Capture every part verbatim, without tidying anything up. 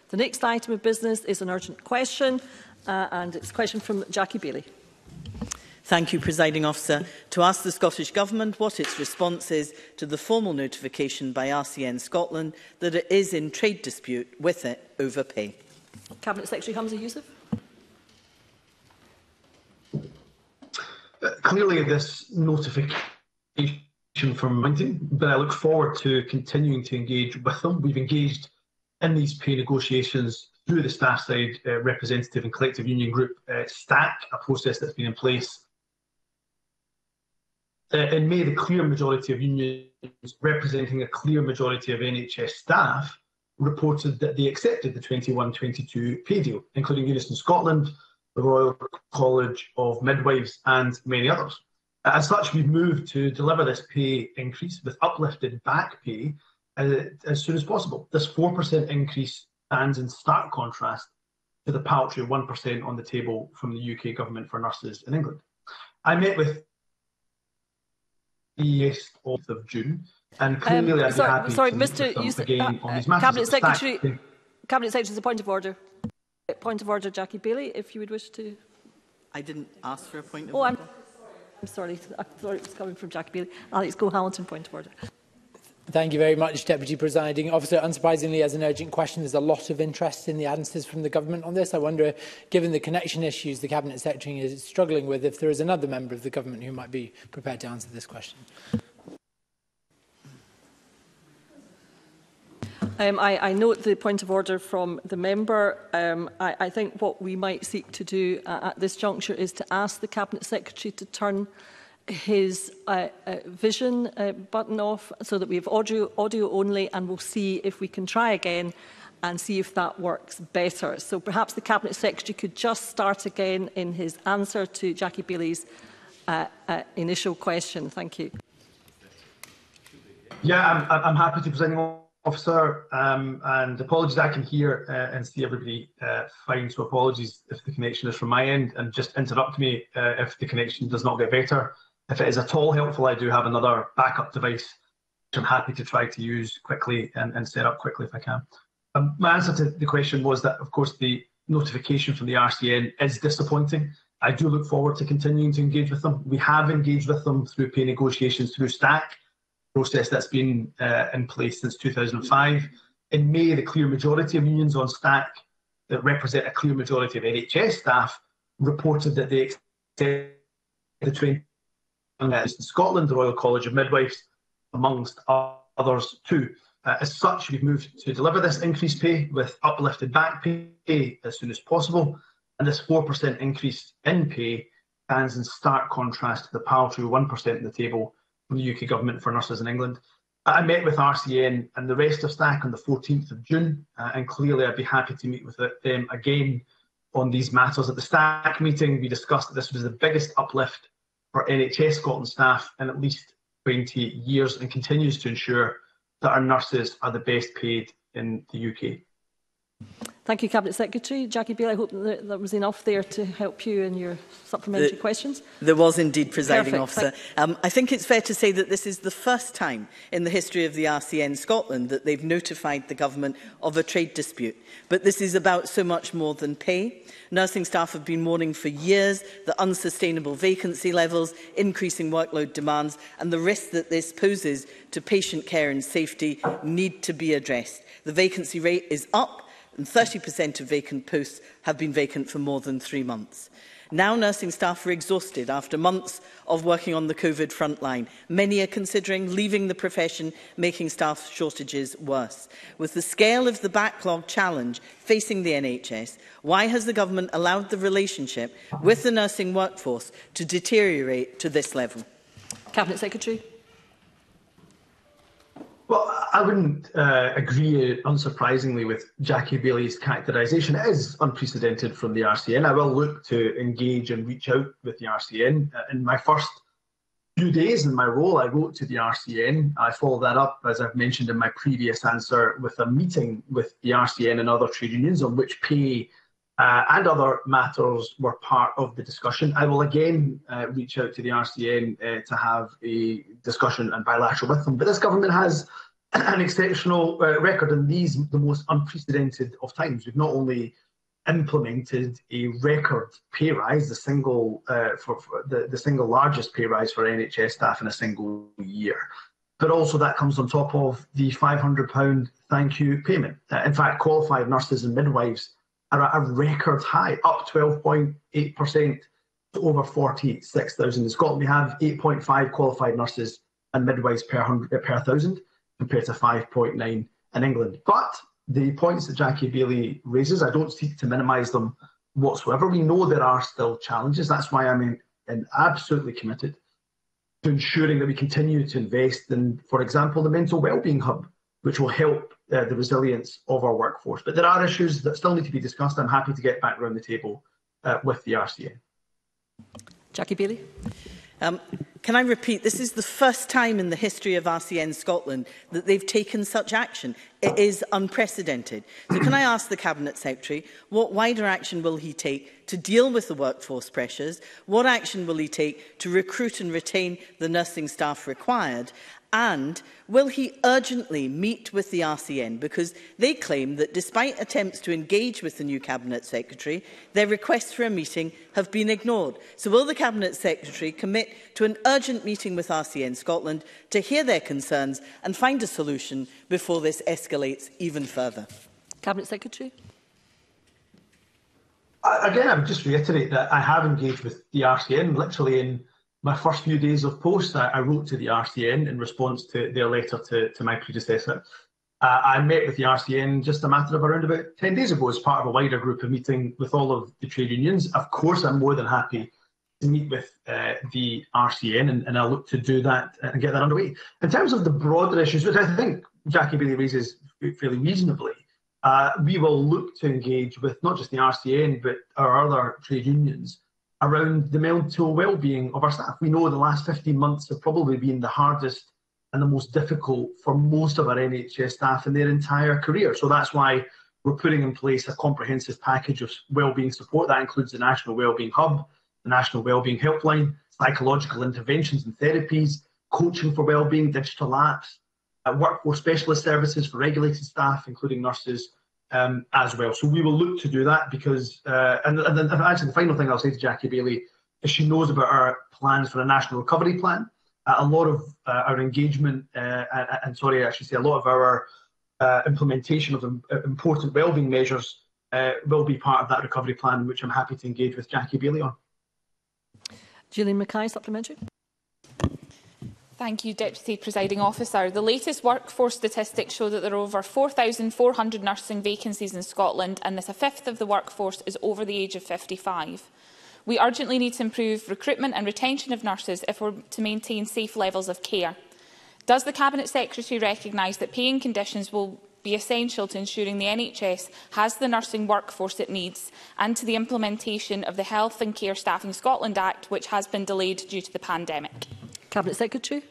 The next item of business is an urgent question, uh, and it's a question from Jackie Baillie. Thank you, Presiding Officer. To ask the Scottish Government what its response is to the formal notification by R C N Scotland that it is in trade dispute with it over pay. Cabinet Secretary Hamza Yousaf. Uh, clearly, this notification from Mountain, but I look forward to continuing to engage with them. We've engaged in these pay negotiations through the staff side uh, representative and collective union group uh, STAC, a process that's been in place. Uh, in May, the clear majority of unions representing a clear majority of N H S staff reported that they accepted the twenty-one twenty-two pay deal, including Unison Scotland, the Royal College of Midwives and many others. As such, we've moved to deliver this pay increase with uplifted back pay uh, as soon as possible. This four percent increase stands in stark contrast to the paltry one percent on the table from the U K Government for nurses in England. I met with the eighth of June, and clearly um, I'd sorry, be happy sorry, to Mister meet with them Yusuf, again uh, on these matters. Cabinet Secretary, Cabinet Secretary, a point of order. Point of order, Jackie Baillie, if you would wish to. I didn't ask for a point of oh, order. I'm, I'm sorry. I thought it was coming from Jackie Baillie. Alex Cole-Hamilton, point of order. Thank you very much, Deputy Presiding Officer. Unsurprisingly, as an urgent question, there's a lot of interest in the answers from the Government on this. I wonder, given the connection issues the Cabinet Secretary is struggling with, if there is another member of the Government who might be prepared to answer this question. Um, I, I note the point of order from the member. Um, I, I think what we might seek to do uh, at this juncture is to ask the Cabinet Secretary to turn his uh, uh, vision uh, button off so that we have audio, audio only, and we'll see if we can try again and see if that works better. So perhaps the Cabinet Secretary could just start again in his answer to Jackie Baillie's uh, uh, initial question. Thank you. Yeah, I'm, I'm happy to present. Officer, um, and apologies, I can hear uh, and see everybody uh, fine, so apologies if the connection is from my end, and just interrupt me uh, if the connection does not get better. If it is at all helpful, I do have another backup device which I'm happy to try to use quickly and, and set up quickly if I can. Um, my answer to the question was that, of course, the notification from the R C N is disappointing. I do look forward to continuing to engage with them. We have engaged with them through pay negotiations through STAC, process that's been uh, in place since two thousand five. In May, the clear majority of unions on STAC that represent a clear majority of N H S staff reported that they accepted the twenty in Scotland, the Royal College of Midwives, amongst others too. Uh, as such, we've moved to deliver this increased pay with uplifted back pay as soon as possible, and this four percent increase in pay stands in stark contrast to the paltry one percent on the table from the U K Government for nurses in England. I met with R C N and the rest of STAC on the fourteenth of June, uh, and clearly I'd be happy to meet with them again on these matters. At the STAC meeting, we discussed that this was the biggest uplift for N H S Scotland staff in at least twenty years, and continues to ensure that our nurses are the best paid in the U K. Thank you, Cabinet Secretary. Jackie Baillie, I hope that, that was enough there to help you in your supplementary the, questions. There was indeed, Presiding Perfect. Officer. Um, I think it's fair to say that this is the first time in the history of the R C N Scotland that they've notified the Government of a trade dispute. But this is about so much more than pay. Nursing staff have been warning for years that unsustainable vacancy levels, increasing workload demands and the risk that this poses to patient care and safety need to be addressed. The vacancy rate is up, and thirty percent of vacant posts have been vacant for more than three months. Now nursing staff are exhausted after months of working on the COVID frontline. Many are considering leaving the profession, making staff shortages worse. With the scale of the backlog challenge facing the N H S, why has the Government allowed the relationship with the nursing workforce to deteriorate to this level? Cabinet Secretary. Well, I wouldn't uh, agree, unsurprisingly, with Jackie Baillie's characterisation. It is unprecedented from the R C N. I will look to engage and reach out with the R C N. Uh, in my first few days in my role, I wrote to the R C N. I followed that up, as I've mentioned in my previous answer, with a meeting with the R C N and other trade unions on which pay uh, and other matters were part of the discussion. I will again uh, reach out to the R C N uh, to have a discussion and bilateral with them. But this Government has an exceptional uh, record in these, the most unprecedented of times. We've not only implemented a record pay rise, the single uh, for, for the, the single largest pay rise for N H S staff in a single year, but also that comes on top of the five hundred pound thank you payment. Uh, in fact, qualified nurses and midwives are at a record high, up twelve point eight percent to over forty-six thousand. In Scotland, we have eight point five qualified nurses and midwives per hundred per thousand, compared to five point nine in England. But the points that Jackie Baillie raises, I don't seek to minimise them whatsoever. We know there are still challenges. That's why I'm in, in absolutely committed to ensuring that we continue to invest in, for example, the mental wellbeing hub, which will help uh, the resilience of our workforce. But there are issues that still need to be discussed. I'm happy to get back around the table uh, with the R C N. Jackie Baillie. Um, can I repeat, this is the first time in the history of R C N Scotland that they've taken such action. It is unprecedented. So can I ask the Cabinet Secretary, what wider action will he take to deal with the workforce pressures? What action will he take to recruit and retain the nursing staff required? And will he urgently meet with the R C N? Because they claim that despite attempts to engage with the new Cabinet Secretary, their requests for a meeting have been ignored. So will the Cabinet Secretary commit to an urgent meeting with R C N Scotland to hear their concerns and find a solution before this escalates even further? Cabinet Secretary. Again, I would just reiterate that I have engaged with the R C N literally in my first few days of post. I, I wrote to the R C N in response to their letter to, to my predecessor. Uh, I met with the R C N just a matter of around about ten days ago as part of a wider group of meeting with all of the trade unions. Of course, I'm more than happy to meet with uh, the R C N, and, and I'll look to do that and get that underway. In terms of the broader issues, which I think Jackie Baillie raises fairly reasonably, uh, we will look to engage with not just the R C N, but our other trade unions around the mental well-being of our staff. We know the last fifteen months have probably been the hardest and the most difficult for most of our N H S staff in their entire career. So that's why we're putting in place a comprehensive package of well-being support. That includes the National Wellbeing Hub, the National Wellbeing Helpline, psychological interventions and therapies, coaching for well-being, digital apps, uh, workforce specialist services for regulated staff, including nurses, Um, as well. So we will look to do that because, uh, and, and then actually the final thing I'll say to Jackie Baillie is she knows about our plans for a national recovery plan. Uh, a lot of uh, our engagement, uh, and, and sorry, I should say a lot of our uh, implementation of um, important wellbeing measures uh, will be part of that recovery plan, which I'm happy to engage with Jackie Baillie on. Gillian Mackay, supplementary. Thank you, Deputy Presiding Officer. The latest workforce statistics show that there are over four thousand four hundred nursing vacancies in Scotland and that a fifth of the workforce is over the age of fifty-five. We urgently need to improve recruitment and retention of nurses if we're to maintain safe levels of care. Does the Cabinet Secretary recognise that paying conditions will be essential to ensuring the N H S has the nursing workforce it needs and to the implementation of the Health and Care Staffing Scotland Act, which has been delayed due to the pandemic? Cabinet Secretary.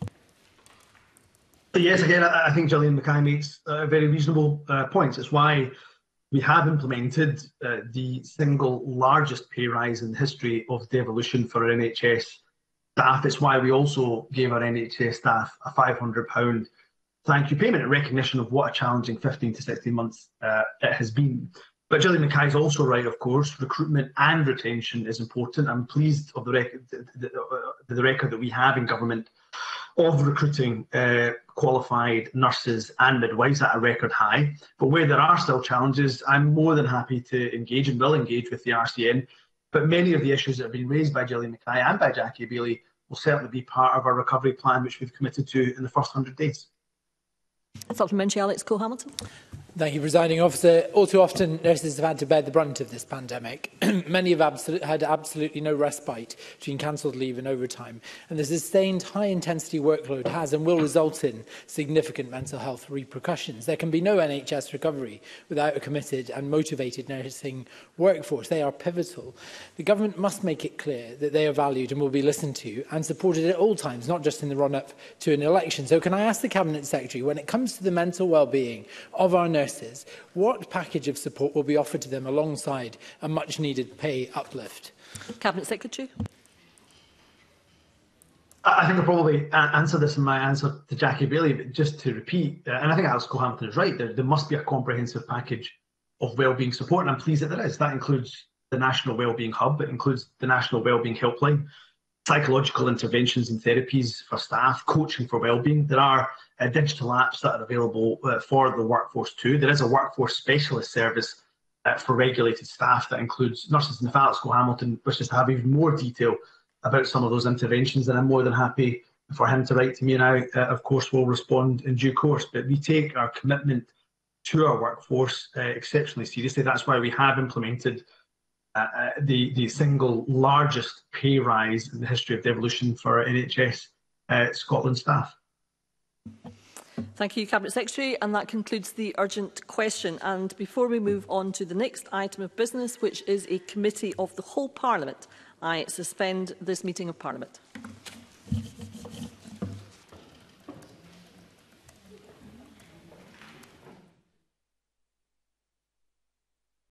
Yes, again, I think Gillian Mackay makes uh, very reasonable uh, points. It's why we have implemented uh, the single largest pay rise in the history of devolution for our N H S staff. It's why we also gave our N H S staff a five hundred pound thank you payment in recognition of what a challenging fifteen to sixteen months uh, it has been. But Gillian Mackay is also right, of course. Recruitment and retention is important. I'm pleased of the record, the, the, the record that we have in government of recruiting uh, qualified nurses and midwives at a record high. But where there are still challenges, I'm more than happy to engage and will engage with the R C N. But many of the issues that have been raised by Gillian Mackay and by Jackie Baillie will certainly be part of our recovery plan, which we've committed to in the first one hundred days. Supplementary, Alex Cole-Hamilton. Thank you, Presiding Officer. All too often, nurses have had to bear the brunt of this pandemic. Many have absolute, had absolutely no respite between cancelled leave and overtime. And the sustained high-intensity workload has and will result in significant mental health repercussions. There can be no N H S recovery without a committed and motivated nursing workforce. They are pivotal. The government must make it clear that they are valued and will be listened to and supported at all times, not just in the run-up to an election. So can I ask the Cabinet Secretary, when it comes to the mental well-being of our nurses, what package of support will be offered to them alongside a much-needed pay uplift? Cabinet Secretary. I think I'll probably answer this in my answer to Jackie Bailey, but just to repeat, uh, and I think Alice Cole-Hampton is right, there, there must be a comprehensive package of wellbeing support, and I'm pleased that there is. That includes the National Wellbeing Hub, it includes the National Wellbeing Helpline, psychological interventions and therapies for staff, coaching for wellbeing. There are uh, digital apps that are available uh, for the workforce too. There is a workforce specialist service uh, for regulated staff that includes nurses, and if Alice Cole-Hamilton wishes to have even more detail about some of those interventions, then I'm more than happy for him to write to me, and I, uh, of course, will respond in due course. But we take our commitment to our workforce uh, exceptionally seriously. That's why we have implemented uh, uh, the, the single largest pay rise in the history of devolution for N H S uh, Scotland staff. Thank you, Cabinet Secretary, and that concludes the urgent question. And before we move on to the next item of business, which is a committee of the whole Parliament, I suspend this meeting of Parliament.